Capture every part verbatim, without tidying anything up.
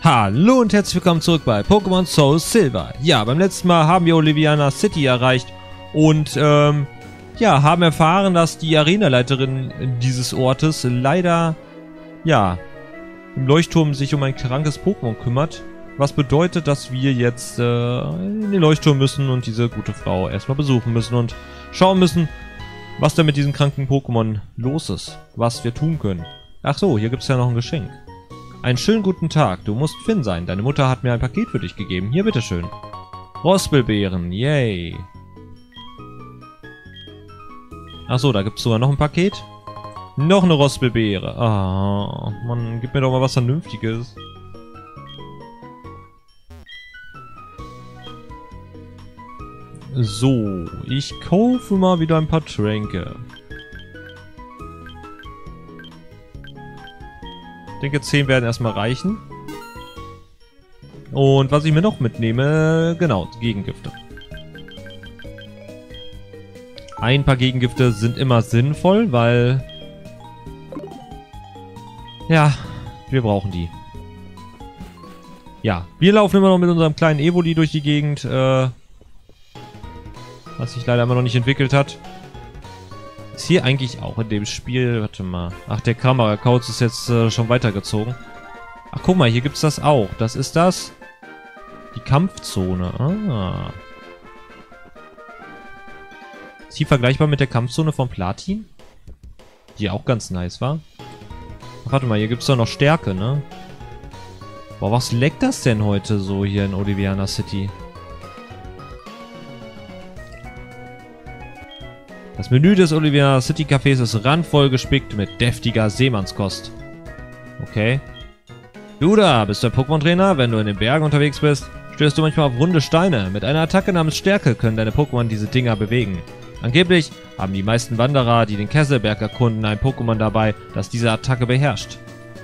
Hallo und herzlich willkommen zurück bei Pokémon Soul Silver. Ja, beim letzten Mal haben wir Oliviana City erreicht und ähm, ja, haben erfahren, dass die Arenaleiterin dieses Ortes leider, ja, im Leuchtturm sich um ein krankes Pokémon kümmert. Was bedeutet, dass wir jetzt äh, in den Leuchtturm müssen und diese gute Frau erstmal besuchen müssen und schauen müssen, was da mit diesem kranken Pokémon los ist, was wir tun können. Ach so, hier gibt es ja noch ein Geschenk. Einen schönen guten Tag, du musst Finn sein. Deine Mutter hat mir ein Paket für dich gegeben. Hier, bitteschön. Rospelbeeren, yay. Achso, da gibt es sogar noch ein Paket. Noch eine Rospelbeere. Ah, Mann, gib mir doch mal was Vernünftiges. So, ich kaufe mal wieder ein paar Tränke. Ich denke, zehn werden erstmal reichen. Und was ich mir noch mitnehme, genau, Gegengifte. Ein paar Gegengifte sind immer sinnvoll, weil... ja, wir brauchen die. Ja, wir laufen immer noch mit unserem kleinen Evoli durch die Gegend, äh, was sich leider immer noch nicht entwickelt hat. Ist hier eigentlich auch in dem Spiel... warte mal. Ach, der Kamerakauz ist jetzt äh, schon weitergezogen. Ach, guck mal, hier gibt es das auch. Das ist das... die Kampfzone. Ah. Ist die vergleichbar mit der Kampfzone von Platin? Die auch ganz nice war. Ach, warte mal, hier gibt es doch noch Stärke, ne? Boah, was leckt das denn heute so hier in Oliviana City? Das Menü des Oliviana City Cafés ist randvoll gespickt mit deftiger Seemannskost. Okay. Du da, bist der Pokémon-Trainer? Wenn du in den Bergen unterwegs bist, stößt du manchmal auf runde Steine. Mit einer Attacke namens Stärke können deine Pokémon diese Dinger bewegen. Angeblich haben die meisten Wanderer, die den Kesselberg erkunden, ein Pokémon dabei, das diese Attacke beherrscht.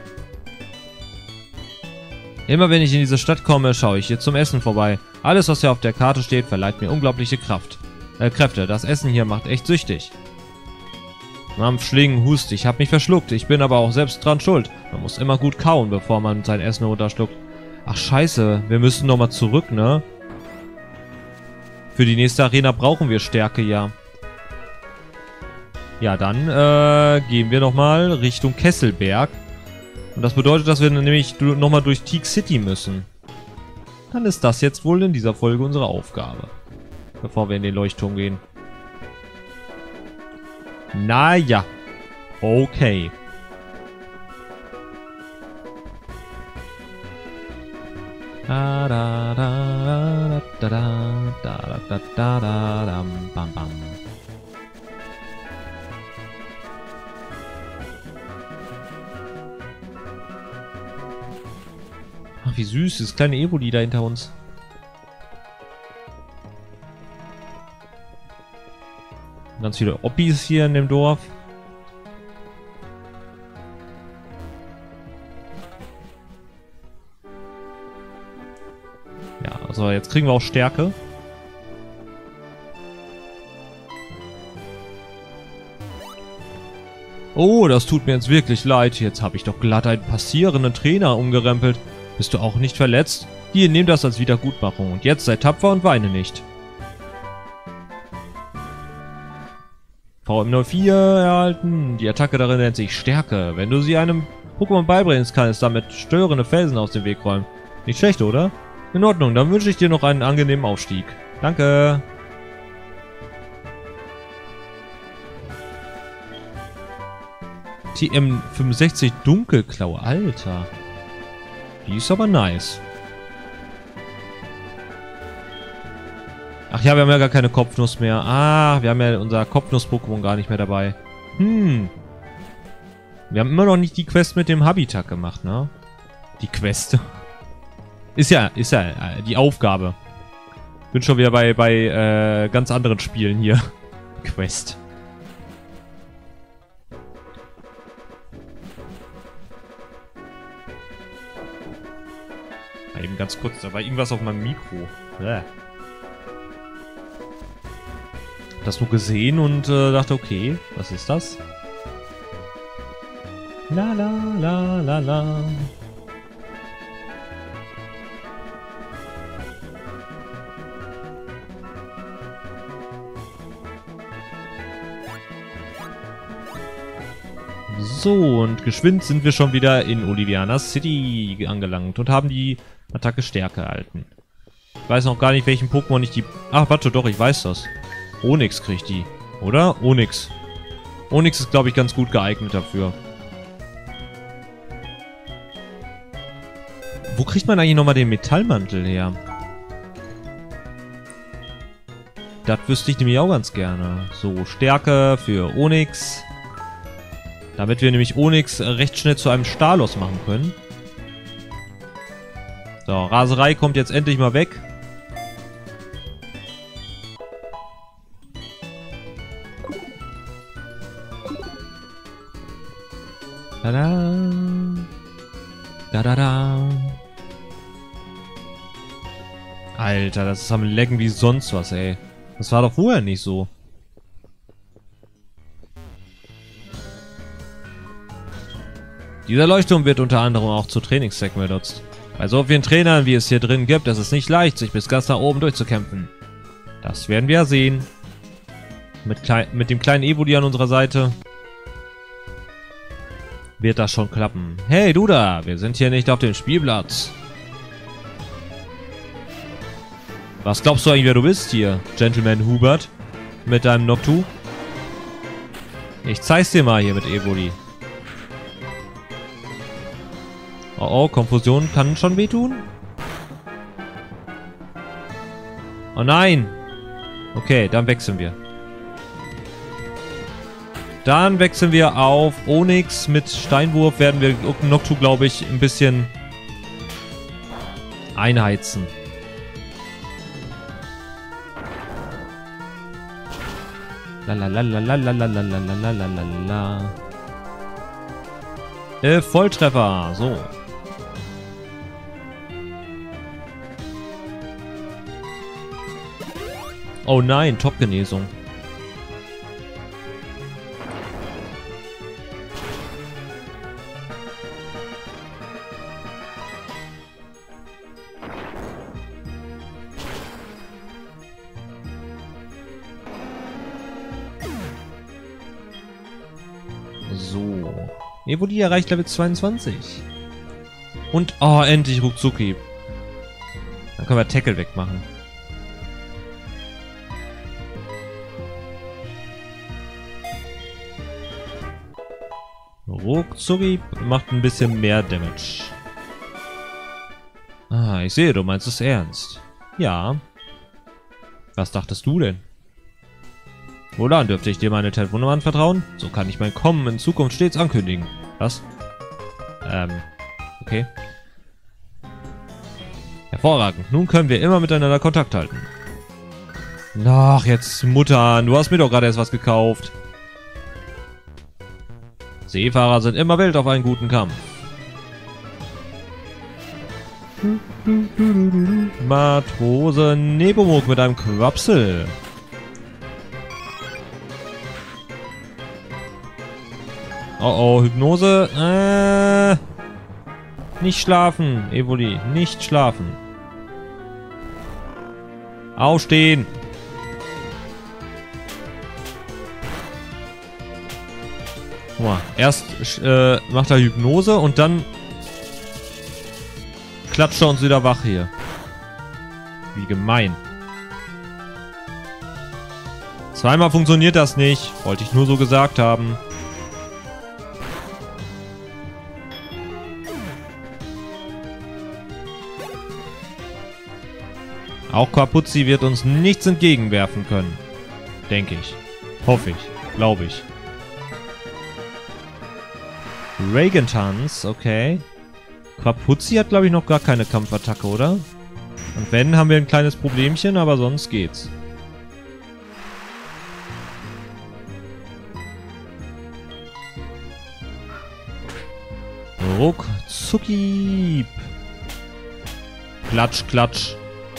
Immer wenn ich in diese Stadt komme, schaue ich hier zum Essen vorbei. Alles, was hier auf der Karte steht, verleiht mir unglaubliche Kraft. Äh, Kräfte. Das Essen hier macht echt süchtig. Mampf, Schlingen, Hust. Ich habe mich verschluckt. Ich bin aber auch selbst dran schuld. Man muss immer gut kauen, bevor man sein Essen runterschluckt. Ach, scheiße. Wir müssen nochmal zurück, ne? Für die nächste Arena brauchen wir Stärke, ja. Ja, dann äh, gehen wir nochmal Richtung Kesselberg. Und das bedeutet, dass wir nämlich nochmal durch Teak City müssen. Dann ist das jetzt wohl in dieser Folge unsere Aufgabe. Bevor wir in den Leuchtturm gehen. Naja. Okay. Da da da da da da da da da da bam bam. Ach, wie süß, das kleine Evoli da hinter uns. Ganz viele Oppis hier in dem Dorf. Ja, also jetzt kriegen wir auch Stärke. Oh, das tut mir jetzt wirklich leid. Jetzt habe ich doch glatt einen passierenden Trainer umgerempelt. Bist du auch nicht verletzt? Hier, nimm das als Wiedergutmachung. Und jetzt sei tapfer und weine nicht. V M null vier erhalten. Die Attacke darin nennt sich Stärke. Wenn du sie einem Pokémon beibringst, kann es damit störende Felsen aus dem Weg räumen. Nicht schlecht, oder? In Ordnung, dann wünsche ich dir noch einen angenehmen Aufstieg. Danke. T M fünfundsechzig Dunkelklaue, Alter. Die ist aber nice. Ach ja, wir haben ja gar keine Kopfnuss mehr. Ah, wir haben ja unser Kopfnuss-Pokémon gar nicht mehr dabei. Hm. Wir haben immer noch nicht die Quest mit dem Habitat gemacht, ne? Die Quest. Ist ja, ist ja äh, die Aufgabe. Bin schon wieder bei, bei äh, ganz anderen Spielen hier. Quest. Ja, eben ganz kurz, da war irgendwas auf meinem Mikro. Bäh. Das nur gesehen und äh, dachte, okay, was ist das? La la la la la. So, und geschwind sind wir schon wieder in Oliviana City angelangt und haben die Attacke Stärke erhalten. Ich weiß noch gar nicht, welchen Pokémon ich die... Ach, warte, doch, ich weiß das. Onix kriegt die, oder? Onix. Onix ist, glaube ich, ganz gut geeignet dafür. Wo kriegt man eigentlich nochmal den Metallmantel her? Das wüsste ich nämlich auch ganz gerne. So, Stärke für Onix. Damit wir nämlich Onix recht schnell zu einem Stalos machen können. So, Raserei kommt jetzt endlich mal weg. Tada. Da da da. Alter, das ist am Lecken wie sonst was, ey. Das war doch vorher nicht so. Dieser Leuchtturm wird unter anderem auch zu Trainingszwecken benutzt. Bei so vielen Trainern, wie es hier drin gibt, ist es nicht leicht, sich bis ganz nach oben durchzukämpfen. Das werden wir ja sehen. Mit, klein, mit dem kleinen Evoli an unserer Seite wird das schon klappen. Hey, du da! Wir sind hier nicht auf dem Spielplatz. Was glaubst du eigentlich, wer du bist hier, Gentleman Hubert? Mit deinem Noctu? Ich zeig's dir mal hier mit Evoli. Oh oh, Konfusion kann schon wehtun? Oh nein! Okay, dann wechseln wir. Dann wechseln wir auf Onix. Mit Steinwurf werden wir Noctu, glaube ich, ein bisschen einheizen. Lalalalalalalalalalalalala. Äh, Volltreffer. So. Oh nein, Top-Genesung. So. Evoli erreicht Level zweiundzwanzig. Und, oh, endlich Ruckzucki. Dann können wir Tackle wegmachen. Ruckzucki macht ein bisschen mehr Damage. Ah, ich sehe, du meinst es ernst. Ja. Was dachtest du denn? Wohlan, dürfte ich dir meine Telefonnummer anvertrauen? So kann ich mein Kommen in Zukunft stets ankündigen. Was? Ähm, okay. Hervorragend. Nun können wir immer miteinander Kontakt halten. Ach, jetzt Mutter, du hast mir doch gerade erst was gekauft. Seefahrer sind immer wild auf einen guten Kampf. Matrose Nepomuk mit einem Quapsel. Oh oh, Hypnose. Äh, nicht schlafen, Evoli. Nicht schlafen. Aufstehen. Guck mal, erst äh, macht er Hypnose und dann klatscht er uns wieder wach hier. Wie gemein. Zweimal funktioniert das nicht. Wollte ich nur so gesagt haben. Auch Quapuzzi wird uns nichts entgegenwerfen können. Denke ich. Hoffe ich. Glaube ich. Reagan-Tanz, okay. Quapuzzi hat, glaube ich, noch gar keine Kampfattacke, oder? Und wenn, haben wir ein kleines Problemchen, aber sonst geht's. Ruckzucki. Klatsch, klatsch.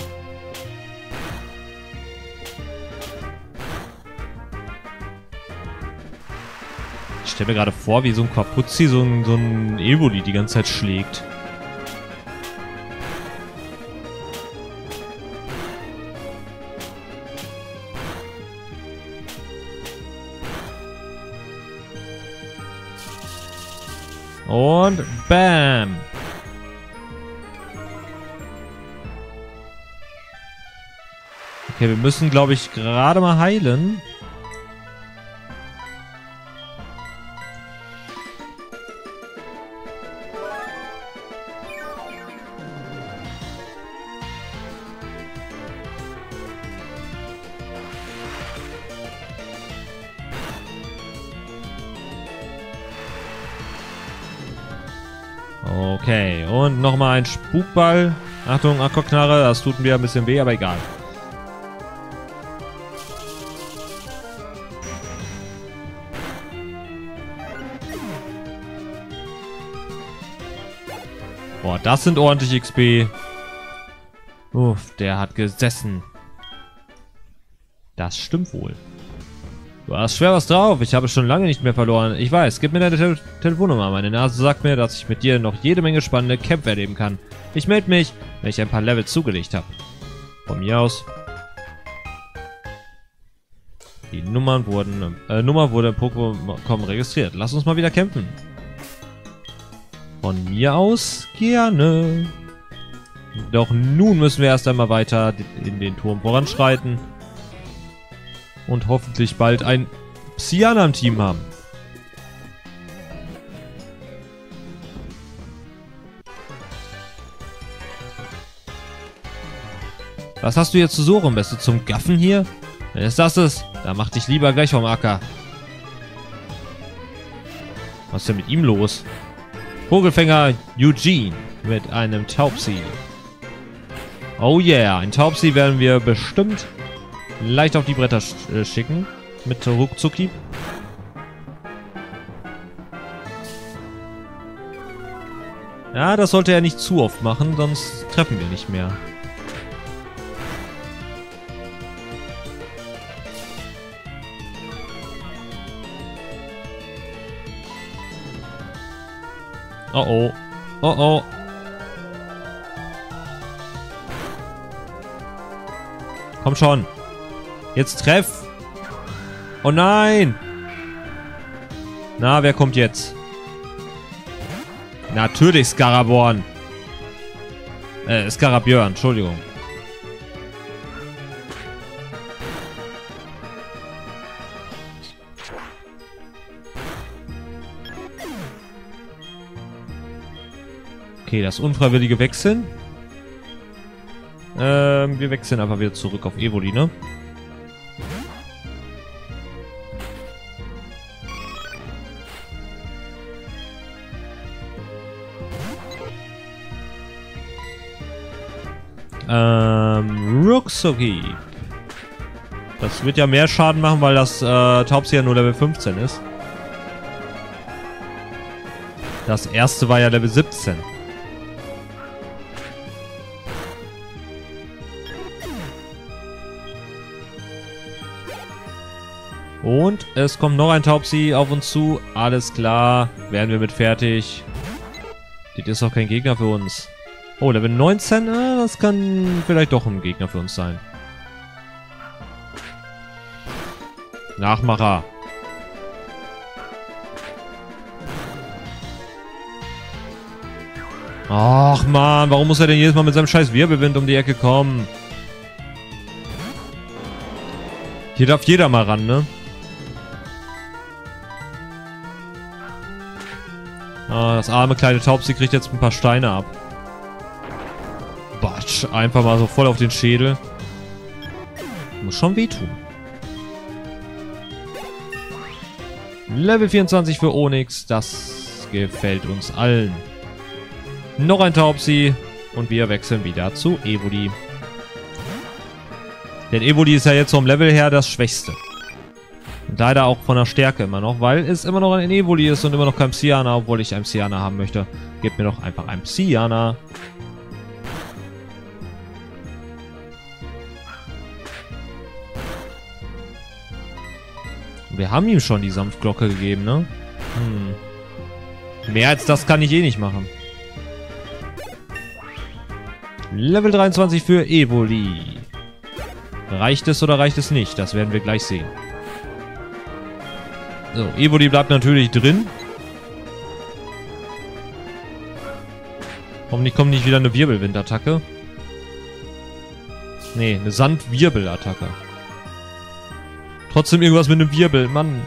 Ich stelle mir gerade vor, wie so ein Quapuzzi so ein, so ein Evoli die ganze Zeit schlägt. Und bam. Okay, wir müssen, glaube ich, gerade mal heilen. Okay, und nochmal ein Spukball. Achtung, Aquaknarre, das tut mir ein bisschen weh, aber egal. Boah, das sind ordentlich X P. Uff, der hat gesessen. Das stimmt wohl. Du hast schwer was drauf. Ich habe schon lange nicht mehr verloren. Ich weiß, gib mir deine Te Telefonnummer. Meine Nase sagt mir, dass ich mit dir noch jede Menge spannende Kämpfe erleben kann. Ich melde mich, wenn ich ein paar Level zugelegt habe. Von mir aus. Die Nummern wurden, äh, Nummer wurde im Pokémon registriert. Lass uns mal wieder kämpfen. Von mir aus gerne. Doch nun müssen wir erst einmal weiter in den Turm voranschreiten. Und hoffentlich bald ein Psyana im Team haben. Was hast du jetzt zu suchen? Bist du zum Gaffen hier? Wenn es das ist, dann mach dich lieber gleich vom Acker. Was ist denn mit ihm los? Vogelfänger Eugene mit einem Taubsi. Oh yeah, ein Taubsi werden wir bestimmt leicht auf die Bretter sch äh, schicken. Mit Ruckzucki. Ja, das sollte er nicht zu oft machen, sonst treffen wir nicht mehr. Oh oh. Oh oh. Komm schon. Jetzt treff. Oh nein. Na, wer kommt jetzt? Natürlich Scaraborn. Äh, Scarabjörn, Entschuldigung. Okay, das unfreiwillige Wechseln. Ähm, wir wechseln einfach wieder zurück auf Evoli, ne? Ähm, Ruckzucki. Das wird ja mehr Schaden machen, weil das äh, Taubsi ja nur Level fünfzehn ist. Das erste war ja Level siebzehn. Und es kommt noch ein Taubsi auf uns zu. Alles klar. Werden wir mit fertig. Das ist auch kein Gegner für uns. Oh, Level neunzehn, äh, das kann vielleicht doch ein Gegner für uns sein. Nachmacher. Ach man, warum muss er denn jedes Mal mit seinem scheiß Wirbelwind um die Ecke kommen? Hier darf jeder mal ran, ne? Ah, das arme kleine Taubsi kriegt jetzt ein paar Steine ab. Batsch, einfach mal so voll auf den Schädel. Muss schon wehtun. Level vierundzwanzig für Onix, das gefällt uns allen. Noch ein Taubsi und wir wechseln wieder zu Evoli. Denn Evoli ist ja jetzt vom Level her das Schwächste. Und leider auch von der Stärke immer noch, weil es immer noch ein Evoli ist und immer noch kein Psyana, obwohl ich ein Psyana haben möchte. Gebt mir doch einfach ein Psyana. Wir haben ihm schon die Sanftglocke gegeben, ne? Hm. Mehr als das kann ich eh nicht machen. Level dreiundzwanzig für Evoli. Reicht es oder reicht es nicht? Das werden wir gleich sehen. So, Evoli bleibt natürlich drin. Hoffentlich kommt nicht wieder eine Wirbelwindattacke. Nee, eine Sandwirbelattacke. Trotzdem irgendwas mit einem Wirbel, Mann.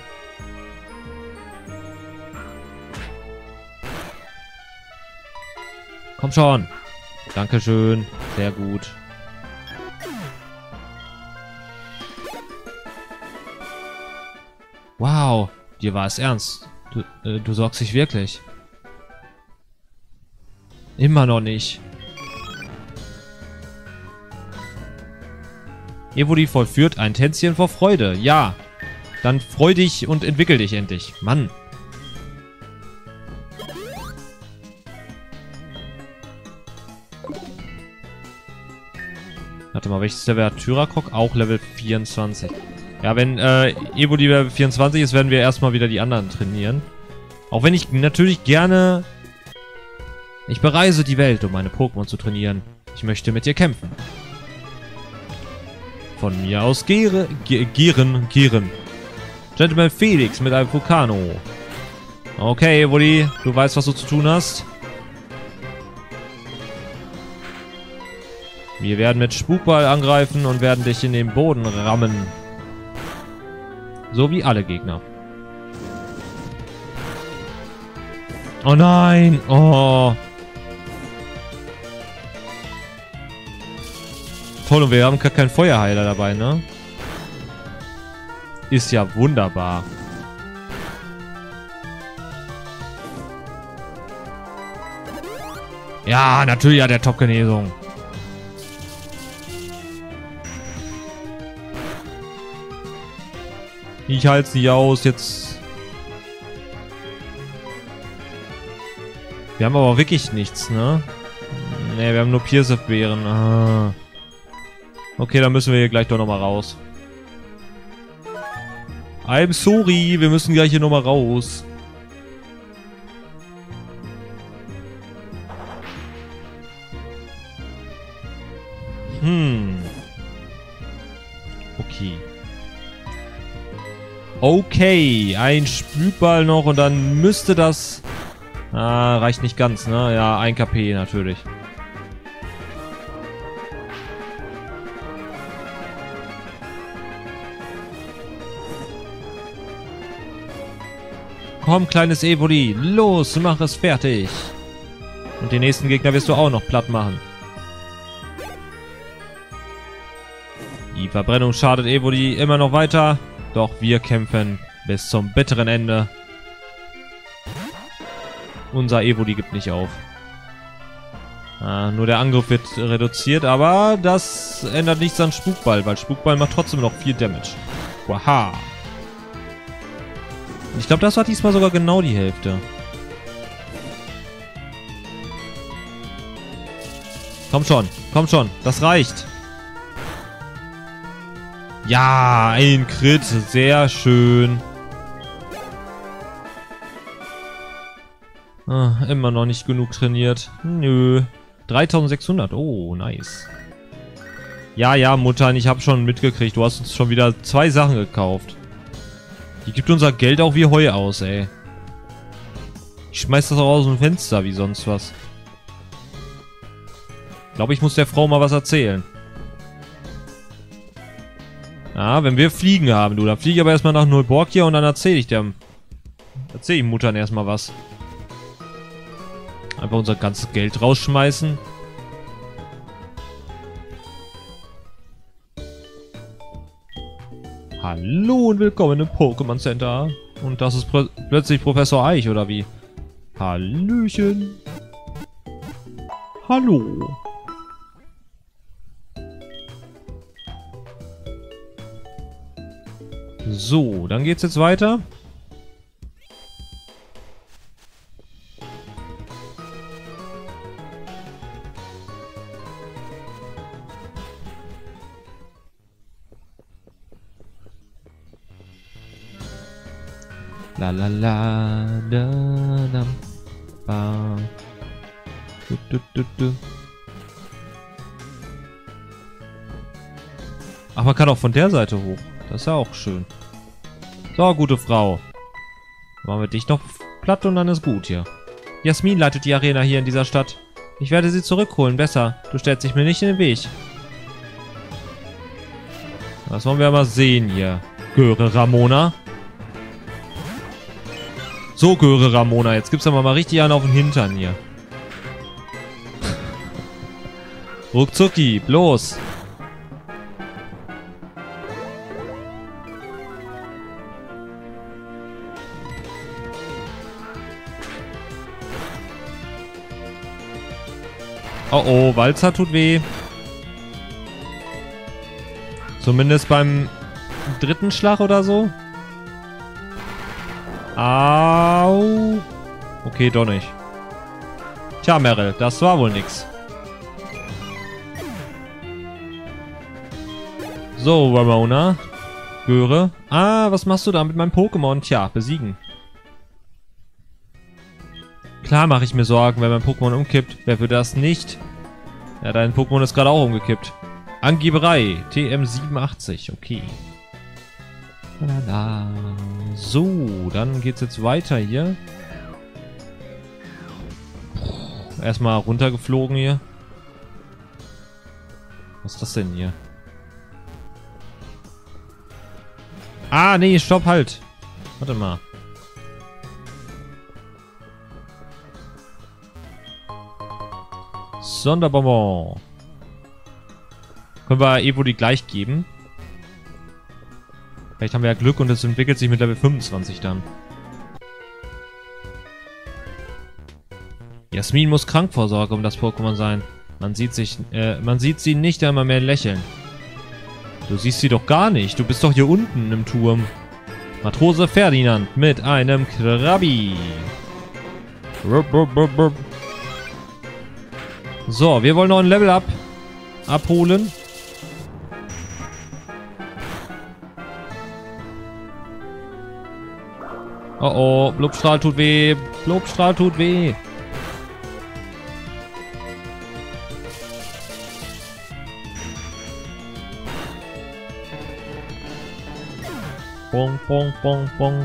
Komm schon. Dankeschön. Sehr gut. Wow. Dir war es ernst. Du, äh, du sorgst dich wirklich. Immer noch nicht. Evoli vollführt ein Tänzchen vor Freude. Ja. Dann freu dich und entwickel dich endlich. Mann. Warte mal, welches Level hat Tyrakok? Auch Level vierundzwanzig. Ja, wenn äh, Evoli Level vierundzwanzig ist, werden wir erstmal wieder die anderen trainieren. Auch wenn ich natürlich gerne... Ich bereise die Welt, um meine Pokémon zu trainieren. Ich möchte mit dir kämpfen. Von mir aus Gere, Ge Geren, Geren. Gentleman Felix mit einem Vulcano. Okay, Evoli, du weißt, was du zu tun hast. Wir werden mit Spukball angreifen und werden dich in den Boden rammen. So wie alle Gegner. Oh nein! Oh! Toll, und wir haben gar keinen Feuerheiler dabei, ne? Ist ja wunderbar. Ja, natürlich hat er Top-Genesung. Ich halte sie aus, jetzt... Wir haben aber wirklich nichts, ne? Ne, wir haben nur Piercef-Beeren. Ah. Okay, dann müssen wir hier gleich doch nochmal raus. I'm sorry, wir müssen gleich hier nochmal raus. Hm. Okay. Okay, ein Spülball noch und dann müsste das... Ah, reicht nicht ganz, ne? Ja, ein K P natürlich. Komm, kleines Evoli, los, mach es fertig. Und den nächsten Gegner wirst du auch noch platt machen. Die Verbrennung schadet Evoli immer noch weiter. Doch wir kämpfen bis zum bitteren Ende. Unser Evoli gibt nicht auf. Ah, nur der Angriff wird reduziert, aber das ändert nichts an Spukball, weil Spukball macht trotzdem noch viel Damage. Waha. Ich glaube, das war diesmal sogar genau die Hälfte. Komm schon, komm schon, das reicht. Ja, ein Crit, sehr schön. Ah, immer noch nicht genug trainiert. Nö. dreitausendsechshundert, oh, nice. Ja, ja, Mutter, ich habe schon mitgekriegt, du hast uns schon wieder zwei Sachen gekauft. Die gibt unser Geld auch wie Heu aus, ey. Ich schmeiß das auch aus dem Fenster, wie sonst was. Ich glaube, ich muss der Frau mal was erzählen. Ah, wenn wir Fliegen haben, du, dann fliege ich aber erstmal nach Nullborgia und dann erzähle ich dem. Erzähle ich Muttern erstmal was. Einfach unser ganzes Geld rausschmeißen. Hallo und willkommen im Pokémon Center. Und das ist plötzlich Professor Eich, oder wie? Hallöchen. Hallo. So, dann geht's jetzt weiter. La la la da da ba. Du, du, du, du. Ach, man kann auch von der Seite hoch. Das ist ja auch schön. So, gute Frau. Machen wir dich noch platt und dann ist gut hier. Jasmin leitet die Arena hier in dieser Stadt. Ich werde sie zurückholen. Besser. Du stellst dich mir nicht in den Weg. Das wollen wir mal sehen hier. Göre Ramona. So, Göre Ramona. Jetzt gibt's aber mal richtig einen auf den Hintern hier. Ruckzucki. Bloß. Oh oh, Walzer tut weh. Zumindest beim dritten Schlag oder so. Au. Okay, doch nicht. Tja, Meryl, das war wohl nix. So, Ramona. Göre. Ah, was machst du da mit meinem Pokémon? Tja, besiegen. Klar mache ich mir Sorgen, wenn mein Pokémon umkippt. Wer würde das nicht? Ja, dein Pokémon ist gerade auch umgekippt. Angeberei. T M siebenundachtzig. Okay. Lala. So, dann geht's jetzt weiter hier. Puh, erstmal runtergeflogen hier. Was ist das denn hier? Ah, nee, stopp, halt. Warte mal. Sonderbonbon. Können wir Evoli gleich geben. Vielleicht haben wir ja Glück und es entwickelt sich mit Level fünfundzwanzig dann. Jasmin muss Krankvorsorge um das Pokémon sein. Man sieht sich, äh, man sieht sie nicht einmal mehr lächeln. Du siehst sie doch gar nicht. Du bist doch hier unten im Turm. Matrose Ferdinand mit einem Krabi. Rup, rup, rup, rup. So, wir wollen noch ein Level Up abholen. Oh oh, Blubstrahl tut weh. Blubstrahl tut weh. Bong, bong, bong, bong.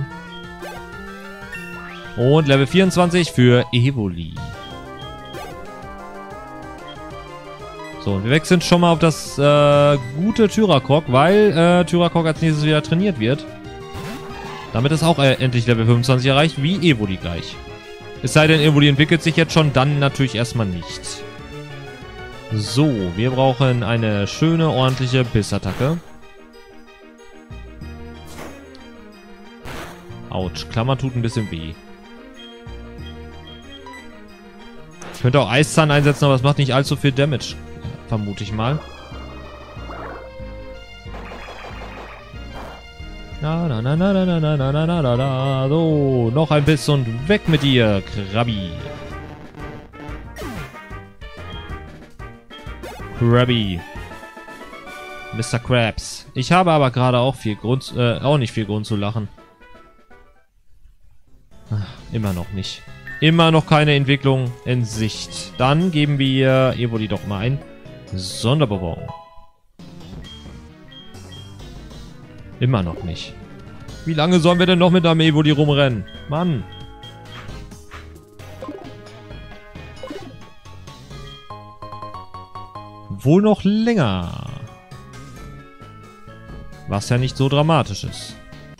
Und Level vierundzwanzig für Evoli. So, und wir wechseln schon mal auf das äh, gute Tyrakrok, weil äh, Tyrakrok als nächstes wieder trainiert wird. Damit ist auch äh, endlich Level fünfundzwanzig erreicht, wie Evoli gleich. Es sei denn, Evoli entwickelt sich jetzt schon, dann natürlich erstmal nicht. So, wir brauchen eine schöne, ordentliche Bissattacke. Autsch, Klammer tut ein bisschen weh. Ich könnte auch Eiszahn einsetzen, aber es macht nicht allzu viel Damage. Vermute ich mal. Na, na, na, na, na, na, na, na, na, na, na. So, noch ein Biss und weg mit dir, Krabi. Krabi. Mister Krabs. Ich habe aber gerade auch viel Grund, äh, auch nicht viel Grund zu lachen. Ach, immer noch nicht. Immer noch keine Entwicklung in Sicht. Dann geben wir Evoli doch mal ein Sonderbonbon. Immer noch nicht. Wie lange sollen wir denn noch mit einem Evoli rumrennen? Mann. Wohl noch länger. Was ja nicht so dramatisch ist.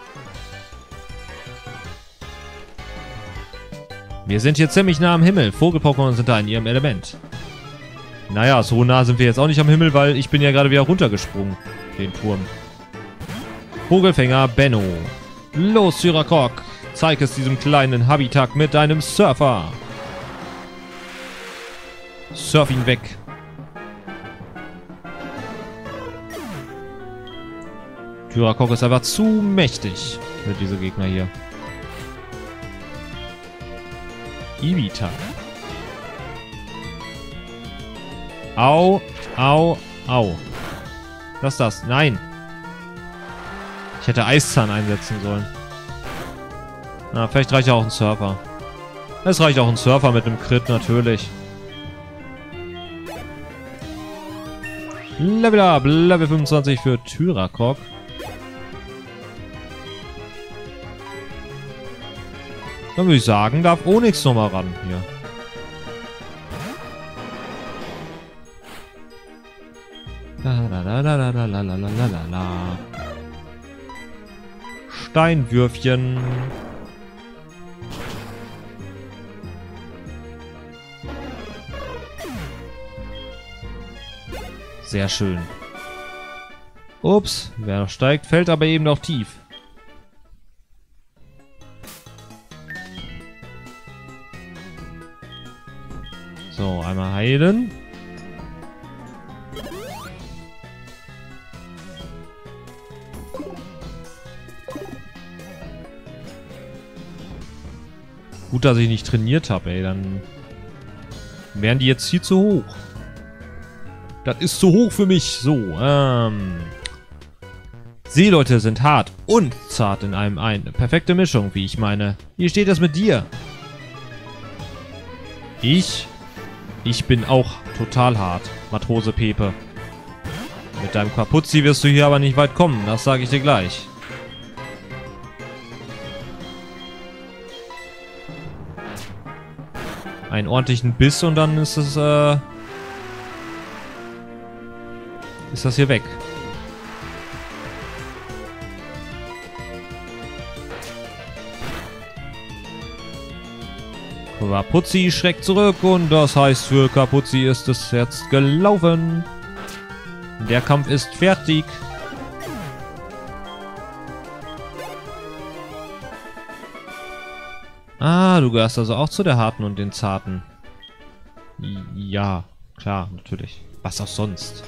Wir sind hier ziemlich nah am Himmel. Vogel-Pokémon sind da in ihrem Element. Naja, so nah sind wir jetzt auch nicht am Himmel, weil ich bin ja gerade wieder runtergesprungen. Den Turm. Vogelfänger Benno. Los, Tyrakrok. Zeig es diesem kleinen Habitat mit deinem Surfer. Surf ihn weg. Tyrakrok ist einfach zu mächtig für diese Gegner hier. Ibita. Au, au, au. Was ist das? Nein. Ich hätte Eiszahn einsetzen sollen. Na, vielleicht reicht ja auch ein Surfer. Es reicht auch ein Surfer mit einem Crit, natürlich. Level up, Level fünfundzwanzig für Tyrakrok. Dann würde ich sagen, darf Onyx nochmal ran hier. La, la, la, la, la, la, la, la, la, la. Steinwürfchen. Sehr schön. Ups, wer noch steigt, fällt aber eben noch tief. So, einmal heilen. Gut, dass ich nicht trainiert habe, ey. Dann wären die jetzt viel zu hoch. Das ist zu hoch für mich. So, ähm... Seeleute sind hart und zart in einem ein. Perfekte Mischung, wie ich meine. Wie steht das mit dir? Ich? Ich bin auch total hart, Matrose Pepe. Mit deinem Kapuzzi wirst du hier aber nicht weit kommen, das sage ich dir gleich. Einen ordentlichen Biss und dann ist es, äh... ist das hier weg. Kapuzzi schreckt zurück und das heißt, für Kapuzzi ist es jetzt gelaufen. Der Kampf ist fertig. Ah, du gehörst also auch zu der Harten und den Zarten. Ja, klar, natürlich. Was auch sonst.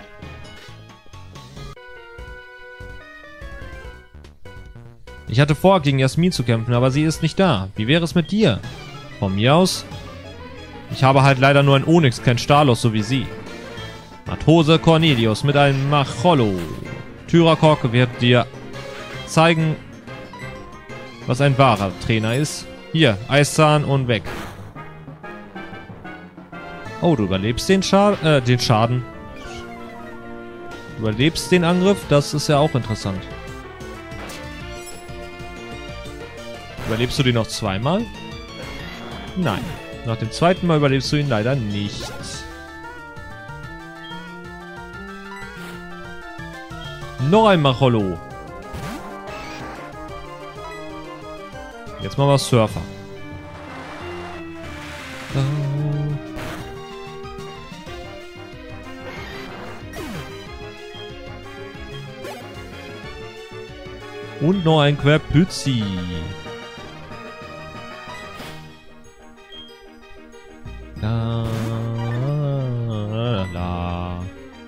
Ich hatte vor, gegen Jasmin zu kämpfen, aber sie ist nicht da. Wie wäre es mit dir? Von mir aus? Ich habe halt leider nur ein Onyx, kein Stalos, so wie sie. Matrose Cornelius mit einem Machollo. Tyrakok wird dir zeigen, was ein wahrer Trainer ist. Hier, Eiszahn und weg. Oh, du überlebst den, Scha äh, den Schaden. Du überlebst den Angriff, das ist ja auch interessant. Überlebst du den noch zweimal? Nein. Nach dem zweiten Mal überlebst du ihn leider nicht. Noch ein Machollo. Jetzt machen wir Surfer. Und noch ein Querpützi. La, la, la.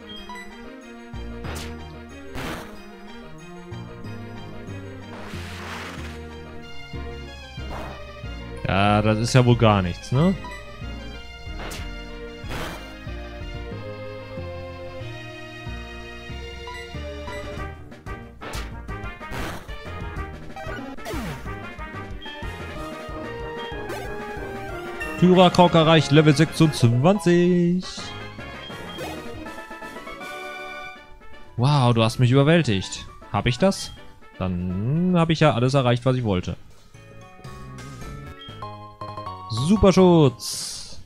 Ja, das ist ja wohl gar nichts, ne? Tyrakok erreicht Level sechsundzwanzig. Wow, du hast mich überwältigt. Habe ich das? Dann habe ich ja alles erreicht, was ich wollte. Superschutz.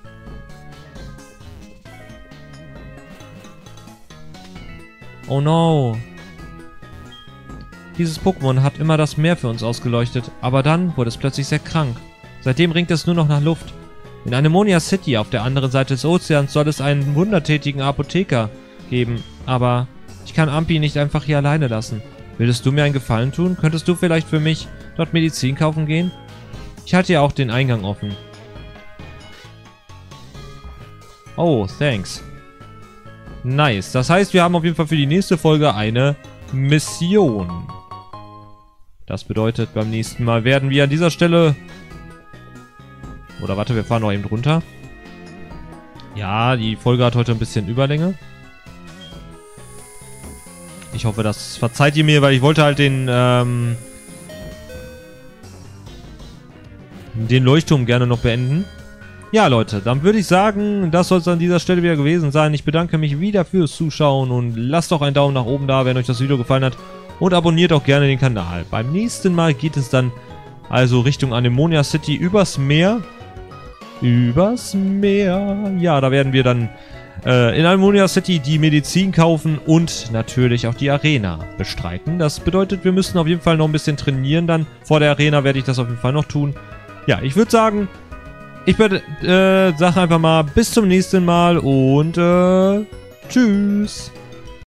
Oh no. Dieses Pokémon hat immer das Meer für uns ausgeleuchtet, aber dann wurde es plötzlich sehr krank. Seitdem ringt es nur noch nach Luft. In Anemonia City auf der anderen Seite des Ozeans soll es einen wundertätigen Apotheker geben, aber ich kann Ampi nicht einfach hier alleine lassen. Würdest du mir einen Gefallen tun? Könntest du vielleicht für mich dort Medizin kaufen gehen? Ich halte ja auch den Eingang offen. Oh, thanks. Nice. Das heißt, wir haben auf jeden Fall für die nächste Folge eine Mission. Das bedeutet, beim nächsten Mal werden wir an dieser Stelle... Oder warte, wir fahren noch eben drunter. Ja, die Folge hat heute ein bisschen Überlänge. Ich hoffe, das verzeiht ihr mir, weil ich wollte halt den, ähm... den Leuchtturm gerne noch beenden. Ja, Leute, dann würde ich sagen, das soll es an dieser Stelle wieder gewesen sein. Ich bedanke mich wieder fürs Zuschauen und lasst doch einen Daumen nach oben da, wenn euch das Video gefallen hat. Und abonniert auch gerne den Kanal. Beim nächsten Mal geht es dann also Richtung Anemonia City übers Meer. Übers Meer. Ja, da werden wir dann äh, in Almunia City die Medizin kaufen und natürlich auch die Arena bestreiten. Das bedeutet, wir müssen auf jeden Fall noch ein bisschen trainieren. Dann vor der Arena werde ich das auf jeden Fall noch tun. Ja, ich würde sagen, ich würde äh, sage einfach mal bis zum nächsten Mal und äh, tschüss.